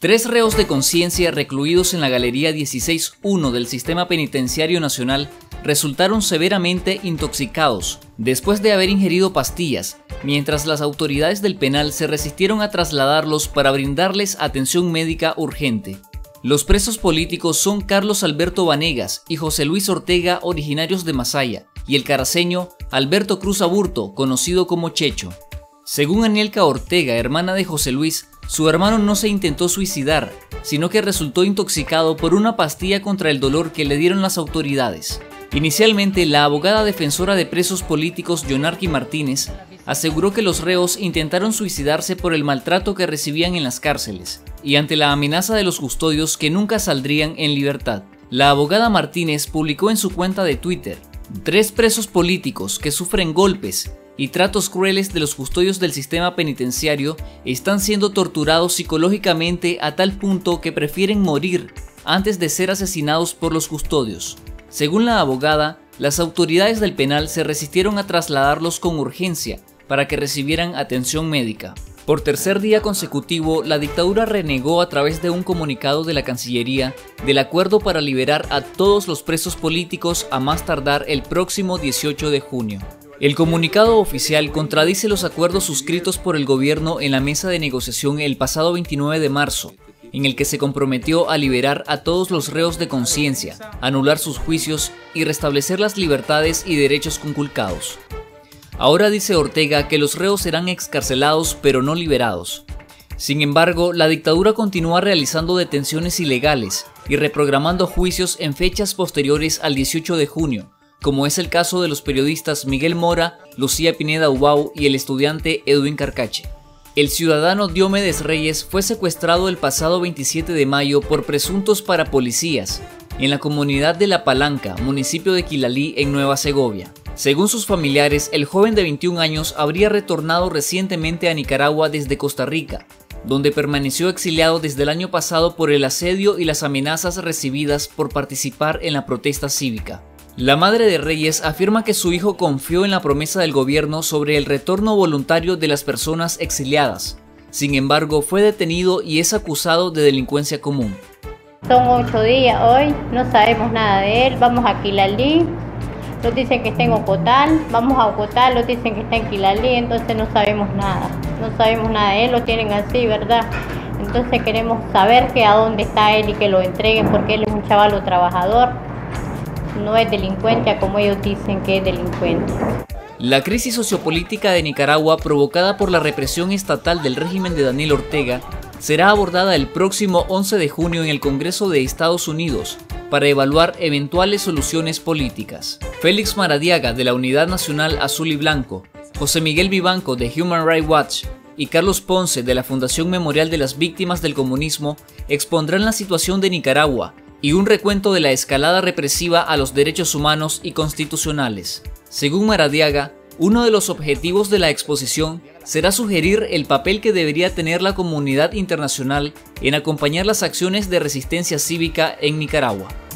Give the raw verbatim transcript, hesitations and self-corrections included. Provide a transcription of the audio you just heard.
Tres reos de conciencia recluidos en la Galería dieciséis uno del Sistema Penitenciario Nacional resultaron severamente intoxicados después de haber ingerido pastillas, mientras las autoridades del penal se resistieron a trasladarlos para brindarles atención médica urgente. Los presos políticos son Carlos Alberto Vanegas y José Luis Ortega, originarios de Masaya, y el caraceño Alberto Cruz Aburto, conocido como Checho. Según Anielka Ortega, hermana de José Luis, su hermano no se intentó suicidar, sino que resultó intoxicado por una pastilla contra el dolor que le dieron las autoridades. Inicialmente, la abogada defensora de presos políticos Yonarqui Martínez aseguró que los reos intentaron suicidarse por el maltrato que recibían en las cárceles y ante la amenaza de los custodios que nunca saldrían en libertad. La abogada Martínez publicó en su cuenta de Twitter: tres presos políticos que sufren golpes y tratos crueles de los custodios del sistema penitenciario están siendo torturados psicológicamente a tal punto que prefieren morir antes de ser asesinados por los custodios. Según la abogada, las autoridades del penal se resistieron a trasladarlos con urgencia para que recibieran atención médica. Por tercer día consecutivo, la dictadura renegó a través de un comunicado de la Cancillería del acuerdo para liberar a todos los presos políticos a más tardar el próximo dieciocho de junio. El comunicado oficial contradice los acuerdos suscritos por el gobierno en la mesa de negociación el pasado veintinueve de marzo, en el que se comprometió a liberar a todos los reos de conciencia, anular sus juicios y restablecer las libertades y derechos conculcados. Ahora dice Ortega que los reos serán excarcelados pero no liberados. Sin embargo, la dictadura continúa realizando detenciones ilegales y reprogramando juicios en fechas posteriores al dieciocho de junio, como es el caso de los periodistas Miguel Mora, Lucía Pineda Ubau y el estudiante Edwin Carcache. El ciudadano Diomedes Reyes fue secuestrado el pasado veintisiete de mayo por presuntos parapolicías en la comunidad de La Palanca, municipio de Quilalí, en Nueva Segovia. Según sus familiares, el joven de veintiún años habría retornado recientemente a Nicaragua desde Costa Rica, donde permaneció exiliado desde el año pasado por el asedio y las amenazas recibidas por participar en la protesta cívica. La madre de Reyes afirma que su hijo confió en la promesa del gobierno sobre el retorno voluntario de las personas exiliadas. Sin embargo, fue detenido y es acusado de delincuencia común. Son ocho días hoy, no sabemos nada de él. Vamos a Quilalí, nos dicen que está en Ocotal. Vamos a Ocotal, nos dicen que está en Quilalí, entonces no sabemos nada. No sabemos nada de él, lo tienen así, ¿verdad? Entonces queremos saber que a dónde está él y que lo entreguen, porque él es un chavalo trabajador. No es delincuente como ellos dicen que es delincuente. La crisis sociopolítica de Nicaragua, provocada por la represión estatal del régimen de Daniel Ortega, será abordada el próximo once de junio en el Congreso de Estados Unidos para evaluar eventuales soluciones políticas. Félix Maradiaga, de la Unidad Nacional Azul y Blanco, José Miguel Vivanco, de Human Rights Watch, y Carlos Ponce, de la Fundación Memorial de las Víctimas del Comunismo, expondrán la situación de Nicaragua y un recuento de la escalada represiva a los derechos humanos y constitucionales. Según Maradiaga, uno de los objetivos de la exposición será sugerir el papel que debería tener la comunidad internacional en acompañar las acciones de resistencia cívica en Nicaragua.